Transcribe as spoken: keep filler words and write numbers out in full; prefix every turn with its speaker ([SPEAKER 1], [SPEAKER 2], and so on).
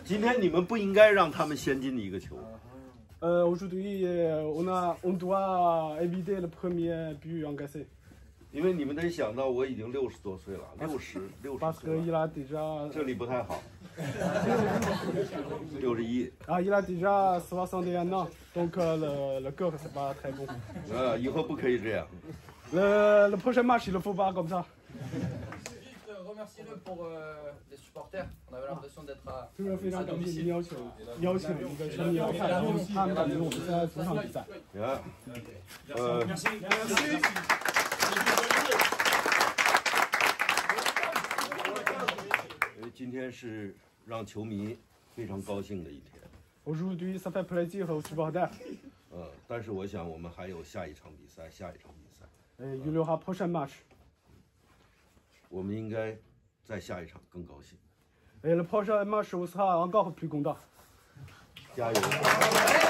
[SPEAKER 1] 今天你们不应该让他们先进一个球。
[SPEAKER 2] Euh, Aujourd'hui, on, a, on doit éviter le premier but encaissé.
[SPEAKER 1] 因为你们得想到，我已经六十多岁了，六十六十
[SPEAKER 2] Parce
[SPEAKER 1] 岁
[SPEAKER 2] qu'il
[SPEAKER 1] 了。
[SPEAKER 2] a déjà.
[SPEAKER 1] 这里不太好。六十一。
[SPEAKER 2] Ah, il a déjà soixante et un ans, donc euh, le, le cœur c'est pas très bon.
[SPEAKER 1] 啊，以后不可以这样。
[SPEAKER 2] Le, le prochain match, il ne faut pas comme ça.
[SPEAKER 3] Remerciez-le pour euh, les supporters. On avait l'impression d'être à,
[SPEAKER 2] 就是非常
[SPEAKER 3] à
[SPEAKER 2] 感谢您
[SPEAKER 3] domicile.
[SPEAKER 2] 邀请邀请一个球迷来看他们感觉我们在主场比赛。
[SPEAKER 1] 啊，呃，因为今天是让球迷非常高兴的一天。
[SPEAKER 2] Aujourd'hui, ça fait plaisir aux supporters.
[SPEAKER 1] 呃，但是我想我们还有下一场比赛，下一场比赛。
[SPEAKER 2] Et il y aura prochain match.
[SPEAKER 1] 我们应该在下一场更高兴。
[SPEAKER 2] Et le prochain match sera encore plus content.
[SPEAKER 1] 加油！